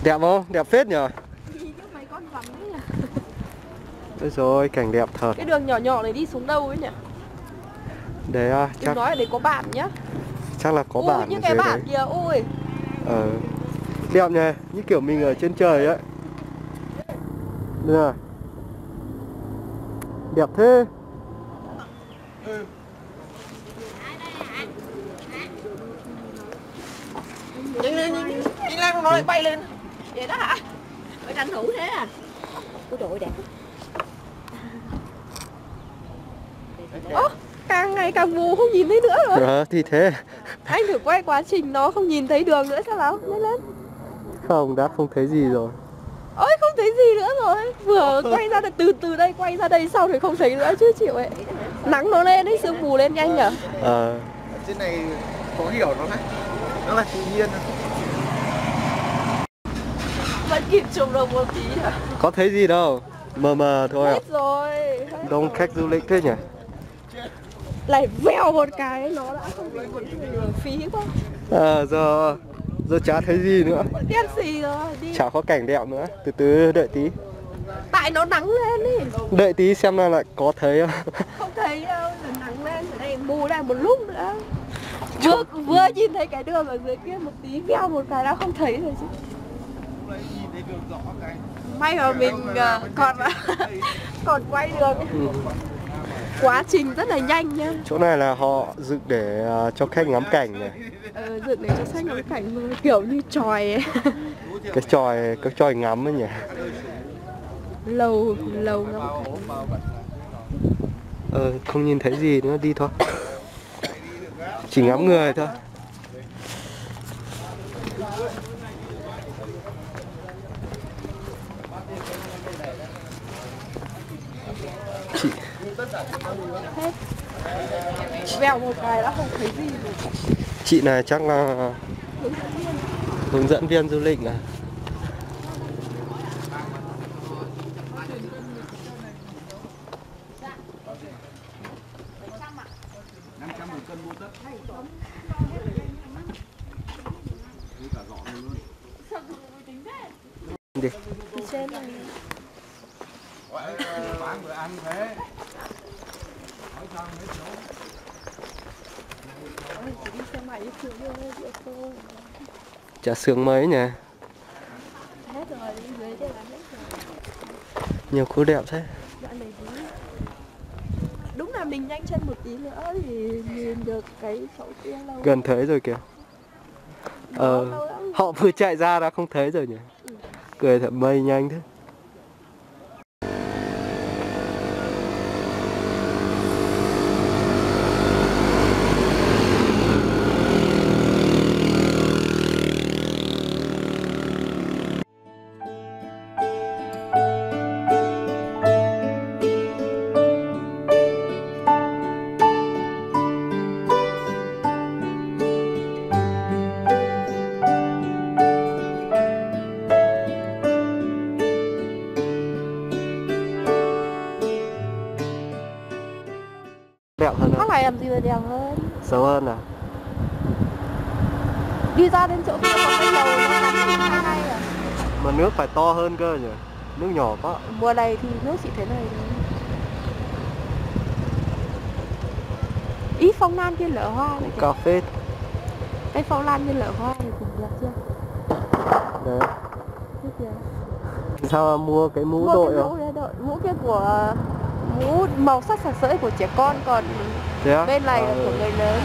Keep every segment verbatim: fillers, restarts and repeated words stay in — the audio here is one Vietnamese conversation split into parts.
Đẹp không? Đẹp phết nhờ. Mấy con rắn ấy nhỉ. Ôi rồi cảnh đẹp thật. Cái đường nhỏ nhỏ này đi xuống đâu ấy nhỉ? Đấy à, chắc đừng nói là để có bạn nhá. chắc là có ui, bản như ở cái dưới bản đấy. kìa, ui. Ờ. Đẹp nhỉ, như kiểu mình ở trên trời ấy. Được. Đẹp thế. Ừ. Nhanh lên, nhanh lên, nhanh lên, nó lại bay lên. Vậy đó hả? Phải tranh thủ thế à? Ôi trời ơi đẹp. Ố, càng ngày càng mù không nhìn thấy nữa rồi. Ờ, thì thế. Anh thử quay quá trình nó không nhìn thấy đường nữa sao nào? Lên lên. Không, đã không thấy gì rồi. Ôi không thấy gì nữa rồi. Vừa quay ra từ từ đây quay ra đây sau thì không thấy nữa chứ chịu ấy. Nắng nó lên ấy, sương mù lên nhanh nhở. Ờ. Trên này khó hiểu nó này. Nó là tự nhiên. Vẫn kịp chụp được một tí hả? Có thấy gì đâu, mờ mờ thôi ạ. Hết rồi. Hết Đông rồi. khách du lịch thế nhỉ. Lại vèo một cái nó đã không thấy gì đường, phí quá. À, giờ giờ chả thấy gì nữa. Đen xì rồi, đi. Chả có cảnh đẹp nữa. Từ từ đợi tí. Tại nó nắng lên đi. Đợi tí xem là lại có thấy không. Không thấy đâu, nó nắng lên ở đây mù lại một lúc nữa. Vừa vừa nhìn thấy cái đường ở dưới kia một tí vèo một cái đã không thấy rồi chứ. May mà mình uh, còn còn quay được. Ừ. Quá trình rất là nhanh nhá. Chỗ này là họ dựng để uh, cho khách ngắm cảnh này. Ờ, dựng để cho khách ngắm cảnh mà kiểu như tròi ấy. Cái tròi, cái tròi ngắm ấy nhỉ. Lầu, lầu ngắm cảnh. Ờ, không nhìn thấy gì nữa, đi thôi. Chỉ ngắm người thôi. Chị Vèo một cái đã không thấy gì rồi. Chị này chắc là hướng dẫn viên du lịch à. Đi. Trên này. Chả sướng mấy nhỉ. Hết rồi, dưới đây là hết rồi. Nhiều khu đẹp thế. Đoạn này đúng. Đúng là mình nhanh chân một tí nữa thì nhìn được cái chỗ kia lâu. Gần thấy rồi kìa. Ờ, họ vừa chạy ra đã không thấy rồi nhỉ. Ừ. Cười thật mây nhanh thế. Đẹp hơn Khác không? này làm gì mà đẹp hơn. Xấu hơn à? Đi ra đến chỗ kia có cái lầu nó ngắn hay hay à. Mà nước phải to hơn cơ nhỉ? Nước nhỏ quá. Mùa này thì nước chỉ thế này thôi. Ý phong lan kia lỡ hoa này kìa. Cà phê. Cái phong lan như lỡ hoa này cũng đẹp chưa? Đấy. Thế kìa. Sao mà mua cái mũ Mua đội cái không? mũ đấy đội. Mũ kia của mũ màu sắc sặc sỡ của trẻ con, còn Thế á? bên này là À, của ừ. người lớn.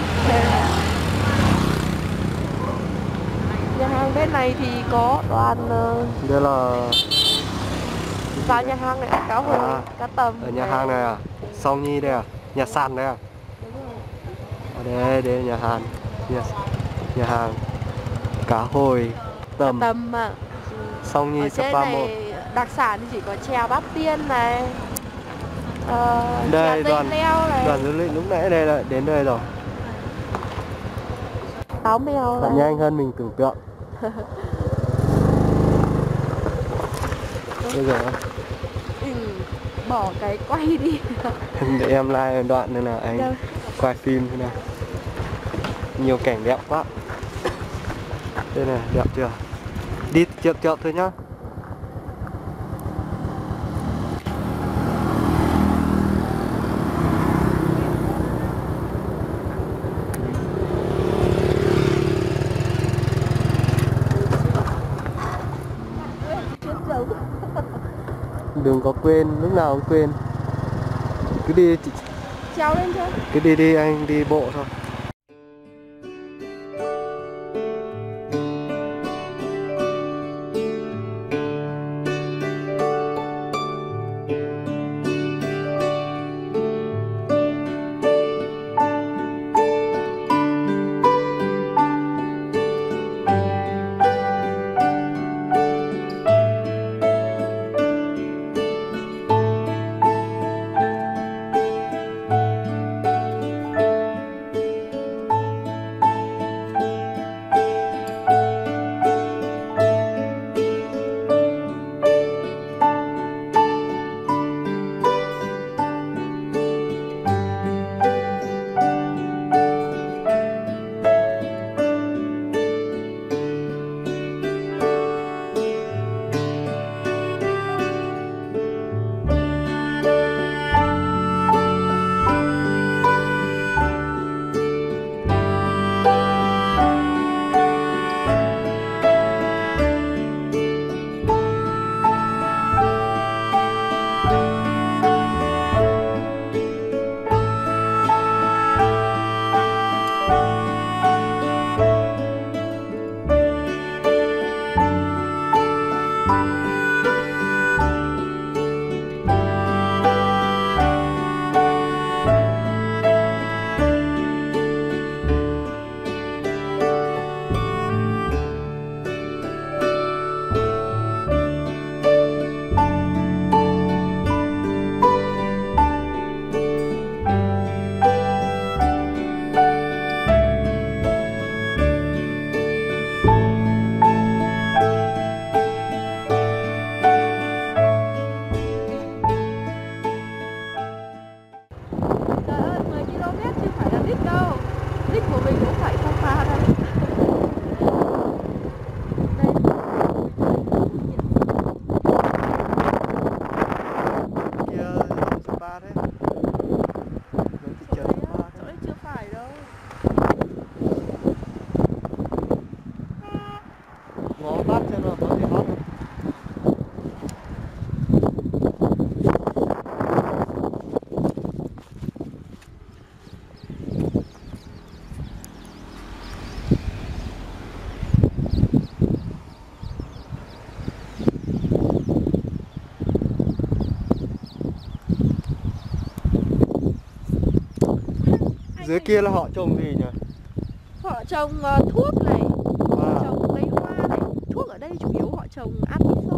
Nhà hàng bên này thì có đoàn uh, Đây là vào nhà hàng này ăn cá hồi, à, cá tầm. ở nhà hàng này à? Song Nhi đây à? Nhà sàn đây à? Đúng rồi. Ở đây, đây nhà hàng. Nhà, nhà hàng cá hồi tầm. Cá tầm mà. Song Nhi Ở trên Spa một. này đặc sản thì chỉ có chèo bát tiên này. Ờ, Đây chèo đoàn dây leo này. đoàn du lịch lúc nãy đây là đến đây rồi. Táo mèo Bạn này. nhanh hơn mình tưởng tượng. Bây giờ Ừ, bỏ cái quay đi. để em like đoạn này là anh Đâu? quay phim thế nào. Nhiều cảnh đẹp quá. Đây này, đẹp chưa? Đi chậm chậm thôi nhá. Đừng có quên, lúc nào cũng quên. Cứ đi Trèo lên chưa? Cứ đi đi, anh đi bộ thôi. Dưới kia là họ trồng gì nhỉ? Họ trồng uh, thuốc này, Wow. trồng cây hoa này. Thuốc ở đây chủ yếu họ trồng atiso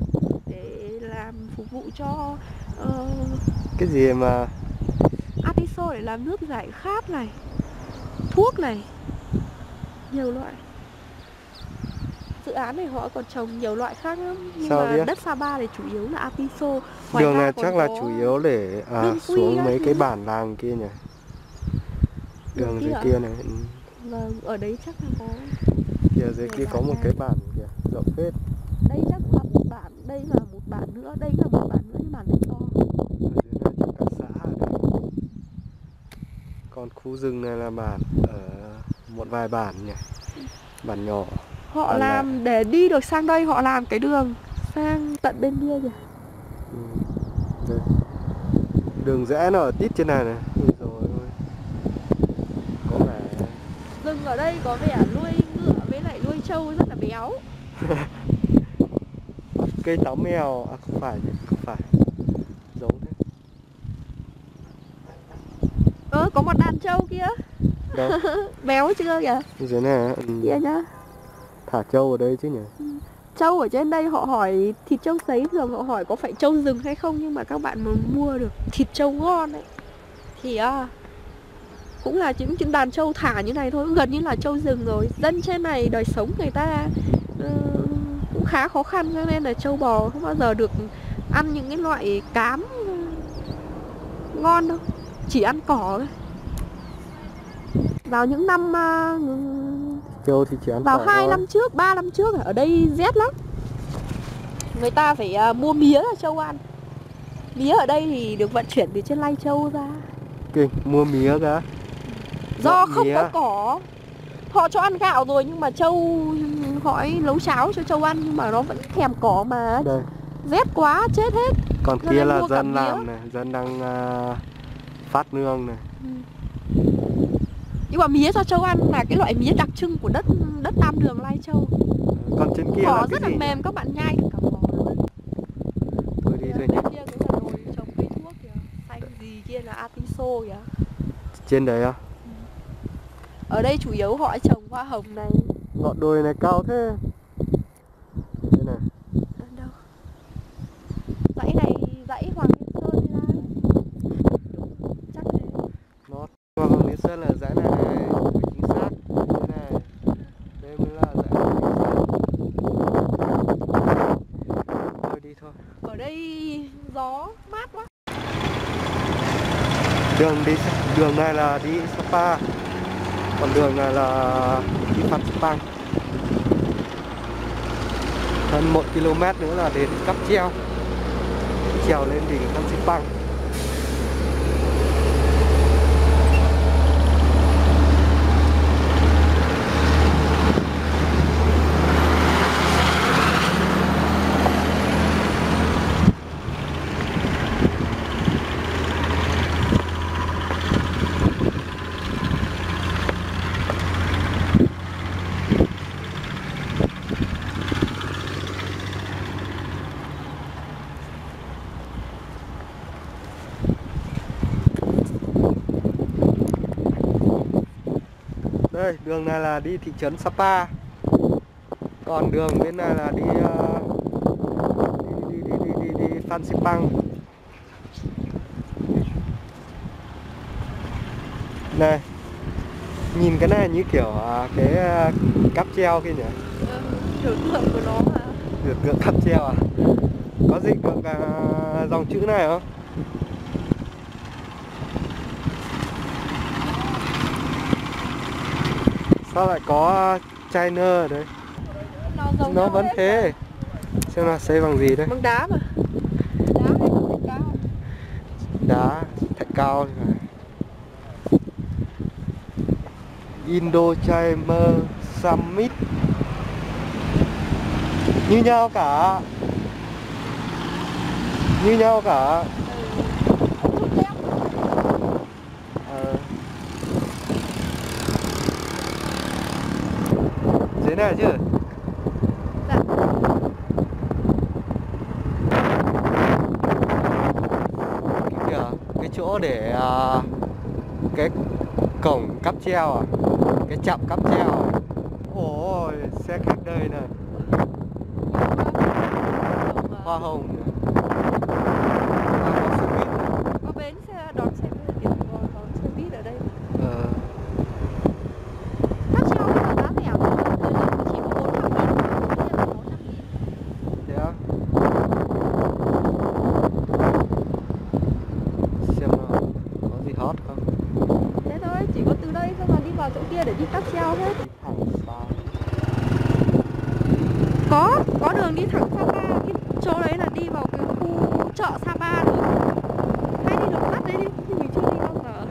để làm phục vụ cho uh, Cái gì mà atiso để làm nước giải khát này, thuốc này, nhiều loại. Dự án này họ còn trồng nhiều loại khác lắm. Nhưng Sao mà biết? đất Sapa thì chủ yếu là atiso. Ngoài đường ra này còn chắc là có chủ yếu để à, đinh quy xuống các mấy thứ. cái bản làng kia nhỉ? Đường Đường dưới kia à? kia này. Ừ. Vâng, ở đấy chắc là có. Kìa dưới kia có một cái bản kìa, rộng phết. Đây chắc là một bản, đây là một bản nữa, đây là một bản nữa, nhưng bản này to. Ở dưới này chắc cả xã ở đây. Còn khu rừng này là bản ở một vài bản nhỉ? Bản nhỏ. Họ Bản làm lẻ. để đi được sang đây, họ làm cái đường sang tận bên kia kìa. Ừ. Đây. Đường rẽ nó ở tít trên này này. Ui dồi ôi. Có vẻ Rừng ở đây có vẻ nuôi ngựa với lại nuôi trâu rất là béo. cây táo mèo, à không phải nhỉ? Không phải. Giống thế. Ơ, có một đàn trâu kia. Đâu? Béo chưa kìa. Dưới này ừ. Kia nhá. Thả trâu ở đây chứ nhỉ? Trâu ở trên đây họ hỏi thịt trâu sấy, thường họ hỏi có phải trâu rừng hay không, nhưng mà các bạn mà mua được thịt trâu ngon ấy thì à, cũng là những những đàn trâu thả như này thôi, gần như là trâu rừng rồi. Dân trên này đời sống người ta uh, cũng khá khó khăn, cho nên là trâu bò không bao giờ được ăn những cái loại cám ngon đâu, chỉ ăn cỏ thôi. Vào những năm uh, Trâu thì chỉ ăn vào cỏ hai thôi. năm trước, ba năm trước ở đây rét lắm. người ta phải uh, mua mía cho trâu ăn. Mía ở đây thì được vận chuyển từ trên Lai Châu ra. Kinh, mua mía cả. Do Mua không mía. có cỏ. Họ cho ăn gạo rồi nhưng mà trâu họ ấy nấu cháo cho trâu ăn nhưng mà nó vẫn thèm cỏ mà. Đây. Rét quá chết hết. Còn Giờ kia đây là mua cả dân mía. làm này, dân đang uh, phát nương này. Ừ. Nhưng mà mía cho trâu ăn là cái loại mía đặc trưng của đất đất Tam Đường Lai Châu. Còn trên kia Cỏ là rất cái là gì? mềm, các bạn nhai được cả vỏ luôn. Thôi đi thôi nhé. Bên kia cũng là đồi trồng cây thuốc kìa. Xanh gì kia là atiso kìa. Trên đấy á? Ở đây chủ yếu họ trồng hoa hồng này. Ngọn đồi này cao thế. Đây này. Đâu? Dãy này dãy Hoàng Liên Sơn hay sao? Chắc thế. Nó Hoàng Liên Sơn là dãy này này, chính xác. Đây này. Đây mới là dãy Hoàng Liên Sơn. Thôi đi thôi. Ở đây gió mát quá. Đường đi đường này là đi Sapa. Còn đường này là đi Phan Xipang. Hơn một ki lô mét nữa là đến Cáp Treo. Trèo lên đỉnh Phan Xipang. Đây, đường này là đi thị trấn Sapa. Còn đường bên này là đi uh, đi, đi, đi, đi, đi, đi Phan Xipang. Này, nhìn cái này như kiểu uh, cái uh, cáp treo kia nhỉ? Ừ, biểu tượng của nó mà. Biểu tượng cáp treo à? Có dịch được uh, dòng chữ này không? Sao lại có China ở đây? Nó, giống Nó nhau vẫn hết thế. Xem là xây bằng gì đây? mà. Bằng đá mà. Đá hay bằng thạch cao. Đá, thạch cao thì phải. Indo-China Summit. Như nhau cả. Như nhau cả. Chút đen. Ờ. Dưới này chứ? Dạ. Cái kìa, cái chỗ để uh, cái cổng cáp treo à? Cái chạm cáp treo à? Ôi, xe khách đây này. Hoa hồng này. À, có xe buýt này. Có bến xe đón xe buýt, điểm đón đón xe buýt ở đây. Ờ. Cáp treo là giá rẻ mà. Ở đây chỉ có bốn trăm nghìn, kia là bốn trăm nghìn. Thế á? Xem nào, có gì hot không? Thế thôi, chỉ có từ đây xong rồi đi vào chỗ kia để đi cáp treo hết. Đi thẳng sao? Có, có đường đi thẳng Sapa. Cái chỗ đấy là đi vào cái khu chợ Sapa rồi. Hay đi đường sắt đấy đi, nhưng mình chưa đi bao giờ.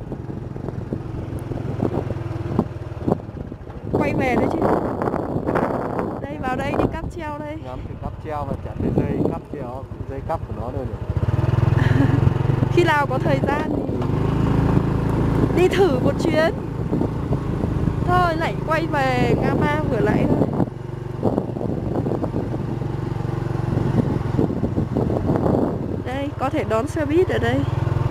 Quay về đấy chứ. Đây vào đây đi cáp treo đây. Ngắm thì cáp treo và chả thấy dây cáp treo, dây cáp của nó đâu nhỉ? Khi nào có thời gian thì đi thử một chuyến. Thôi lại quay về Nga Ma vừa nãy thôi. Đây có thể đón xe buýt ở đây.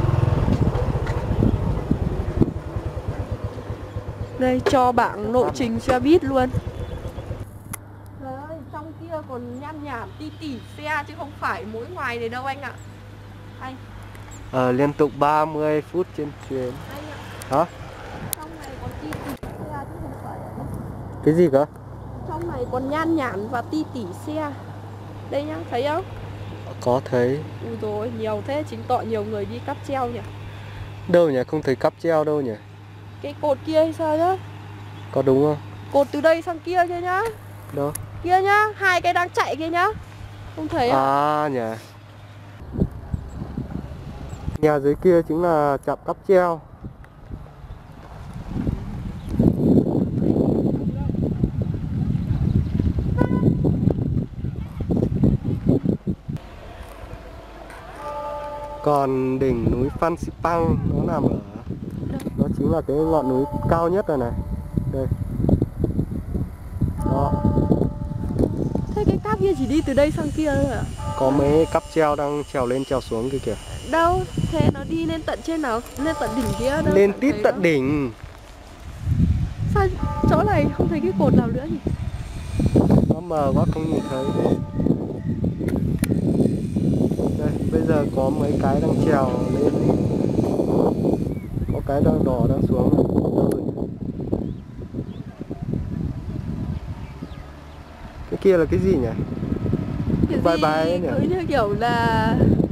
Đây cho bảng lộ trình xe buýt luôn. Trời ơi, trong kia còn nhan nhản đi tỉ xe chứ không phải mỗi ngoài này đâu anh ạ. Anh, Ờ, liên tục ba mươi phút trên chuyến. anh ạ. Hả? Trong này còn ti tỉ xe chứ không phải ở đây. Cái gì cơ? Trong này còn nhan nhản và ti tỉ xe. Đây nhá, thấy không? Có thấy. Ui dồi, nhiều thế, chính tọ nhiều người đi cáp treo nhỉ. Đâu nhỉ? Không thấy cáp treo đâu nhỉ? Cái cột kia hay sao nhá? Có đúng không? Cột từ đây sang kia kia nhá. Đâu? Kia nhá, hai cái đang chạy kia nhá. Không thấy à? À nhỉ. Nhà dưới kia chính là trạm cáp treo. Còn đỉnh núi Phan Xipang nó nằm ở, nó chính là cái ngọn núi cao nhất rồi này. Đây. Đó. Thế cái cáp kia chỉ đi từ đây sang kia thôi à? Có mấy cáp treo đang trèo lên trèo xuống kia kìa. Đâu, thế nó đi lên tận trên nào? Lên tận đỉnh kia đâu? Lên tít tận đó. Đỉnh. Sao chỗ này không thấy cái cột nào nữa nhỉ? Nó mờ quá không nhìn thấy. Đây, bây giờ có mấy cái đang trèo lên. Có cái đang đỏ đang xuống. Đâu rồi nhỉ? Cái kia là cái gì nhỉ? Cái bye gì bye ấy nhỉ? cứ như kiểu là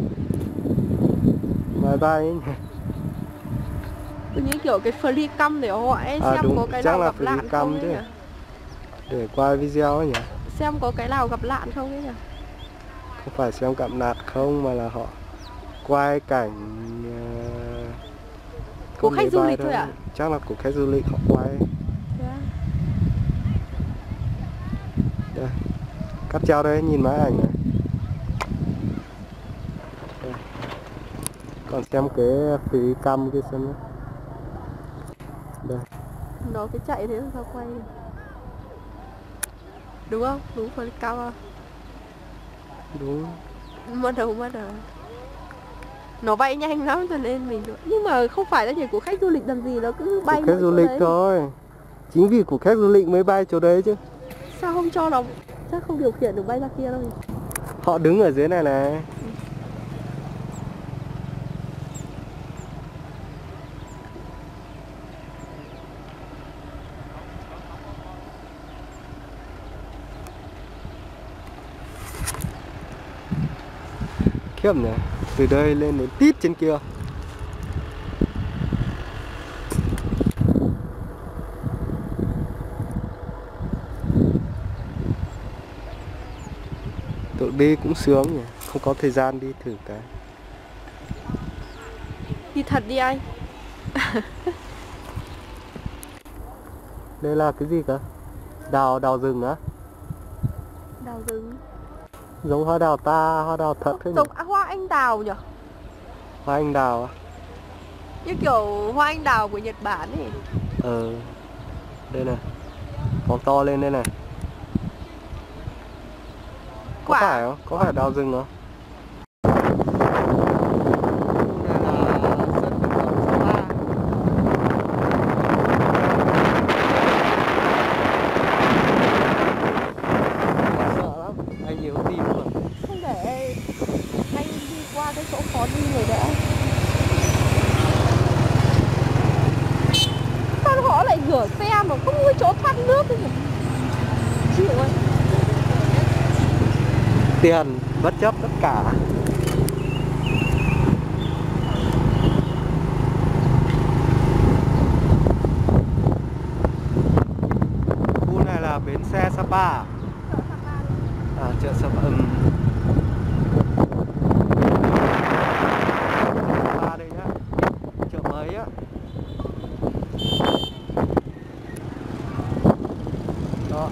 Bye bye ấy nhỉ? cứ như kiểu cái flycam để hỏi À, xem đúng, có cái chắc nào là gặp lạn không ấy chứ. nhỉ? Để quay video ấy nhỉ? Xem có cái nào gặp lạn không ấy nhỉ? Không phải xem cạm nạt không mà là họ quay cảnh uh, của khách du lịch thôi à? Chắc là của khách du lịch họ quay. Yeah. Đây. Cáp treo đây, nhìn máy ảnh này. Đây. Còn xem cái phí cam kia xem nữa. Đây. Nó cứ chạy thế làm sao quay được? Đúng không? Đúng flycam không? Đúng. Mất đầu mất rồi. Nó bay nhanh lắm cho nên mình được. Nhưng mà không phải là chỉ của khách du lịch làm gì, nó cứ bay của khách du lịch đấy. Thôi. Chính vì của khách du lịch mới bay chỗ đấy chứ. Sao không cho nó, chắc không điều khiển được bay ra kia đâu. Họ đứng ở dưới này này. Khiếp nhỉ, từ đây lên đến tít trên kia. Tự đi cũng sướng nhỉ, không có thời gian đi thử cái. Đi thật đi anh. Đây là cái gì cơ? Đào, đào rừng á? Đào rừng. Giống hoa đào ta, hoa đào thật thế nhỉ? Giống hoa anh đào nhỉ? Hoa anh đào á? Như kiểu hoa anh đào của Nhật Bản ấy. Ờ. Đây này. Phóng to lên đây này. Có Quả. phải không? Có phải đào rừng không? Rửa xe mà không có chỗ thoát nước ấy. Chịu ơi. Tiền bất chấp tất cả. Khu này là bến xe Sapa. À, chợ Sapa. Ừ. Sapa đây nhá. Chợ mới á. Đó.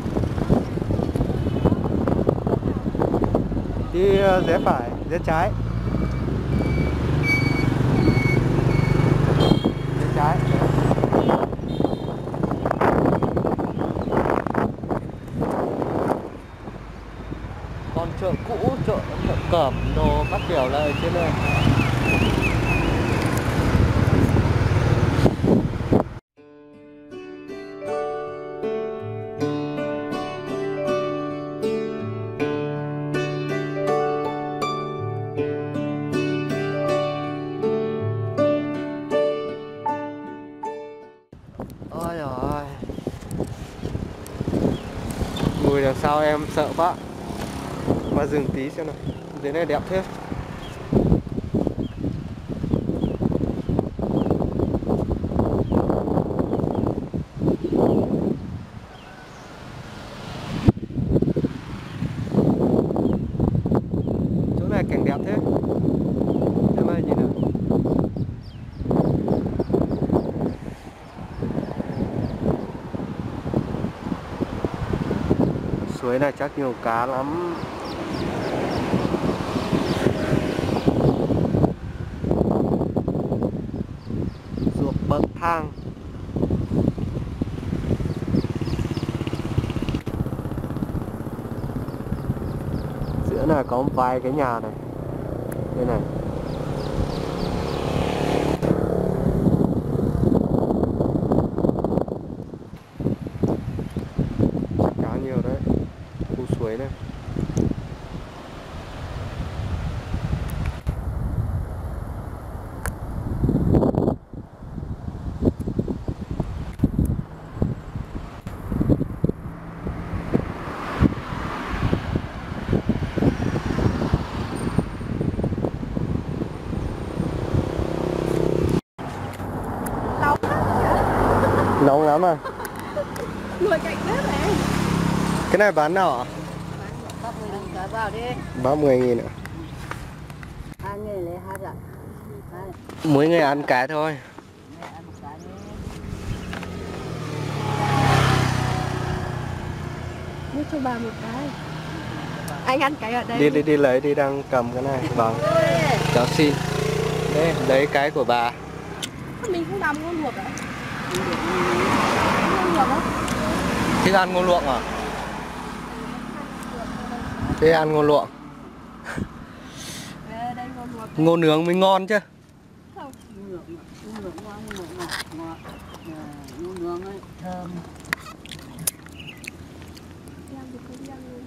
Đi rẽ phải, rẽ trái. Rẽ trái. Còn chợ cũ, chợ chợ Cẩm đồ các kiểu là ở trên đây. Ôi giời, ngồi đằng sau em sợ quá. Mà dừng tí xem nào. Dưới này đẹp thế. suối này chắc nhiều cá lắm. Ruộng bậc thang. Giữa này có vài cái nhà này. Đây này. Cá nhiều đấy. Khu suối này. Nóng lắm à? Ngồi cạnh bếp này. Cái này bán nào ạ? ba mươi đồng cả vào đi. ba mươi nghìn ạ. Hai người lấy hai dạ. Mỗi người ăn cái thôi. Mẹ ăn một cái đi. Mua cho bà một cái. Anh ăn cái ở đây. Đi đi đi lấy đi, đang cầm cái này. Vâng. Cháu xin. Đây, lấy cái của bà. Mình không làm ngon luộc à? Ngon luộc á? Thích ăn ngô luộc à? Thế ăn ngô luộc. Đây, đây ngon luộc. Ngô nướng mới ngon chứ. Không. Nướng nướng ngon, nướng ngọt ngọt. Nướng nướng ấy thơm. Em thì không ăn luôn.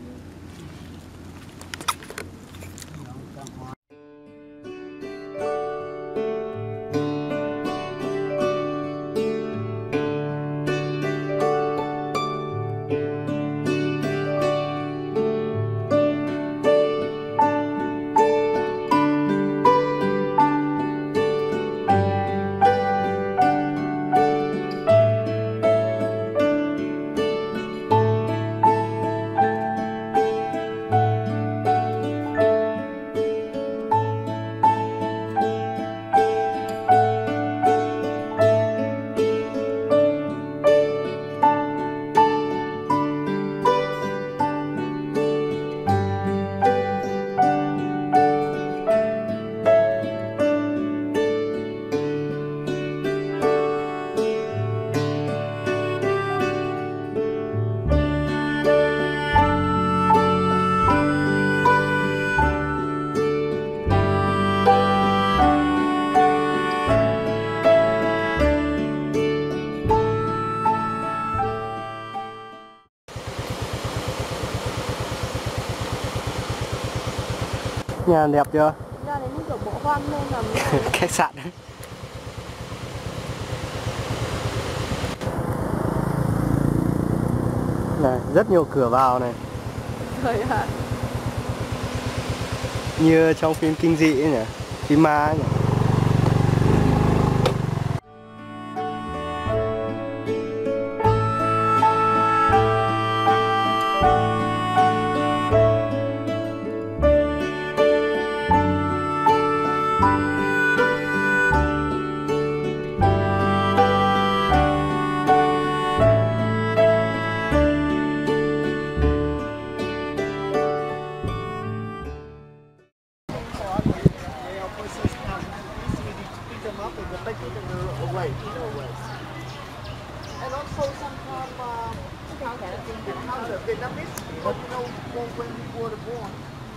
Nhà đẹp chưa? Ra đấy như kiểu bộ hoang nên là Khách sạn đấy. Này, rất nhiều cửa vào này. thời hạn. Như trong phim kinh dị ấy nhỉ? Phim ma ấy nhỉ? And also sometimes uh, sometimes the Vietnamese, but you know, when we were born,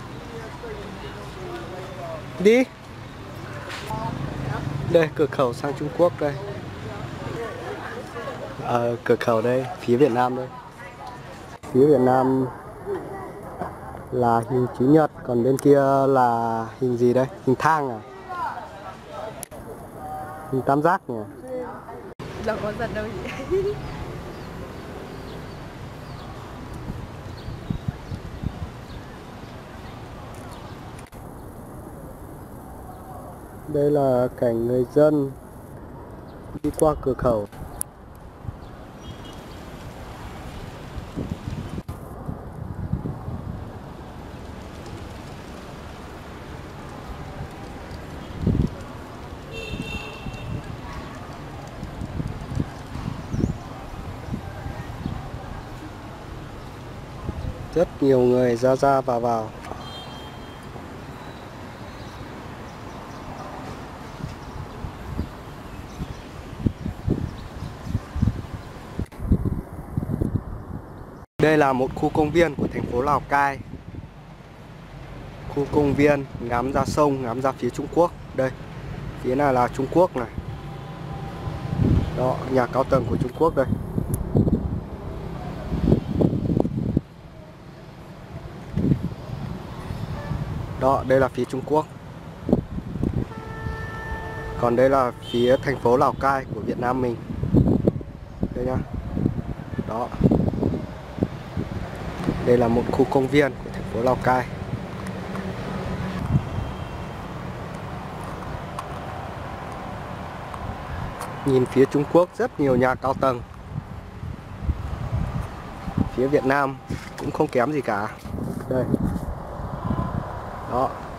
Đi. Đây, cửa khẩu sang Trung Quốc đây. Ờ, cửa khẩu đây, phía Việt Nam đây. Phía Việt Nam là hình chữ nhật, còn bên kia là hình gì đây? Hình thang à? Hình tam giác nhỉ? Đâu có giật đâu chị. Đây là cảnh người dân đi qua cửa khẩu. Rất nhiều người ra ra vào vào. Đây là một khu công viên của thành phố Lào Cai. Khu công viên ngắm ra sông, ngắm ra phía Trung Quốc. Đây, phía này là Trung Quốc này. Đó, nhà cao tầng của Trung Quốc đây. Đó, đây là phía Trung Quốc. Còn đây là phía thành phố Lào Cai của Việt Nam mình. Đây nhá. Đó. Đây là một khu công viên của thành phố Lào Cai. Nhìn phía Trung Quốc rất nhiều nhà cao tầng. Phía Việt Nam cũng không kém gì cả. Đây. Đó.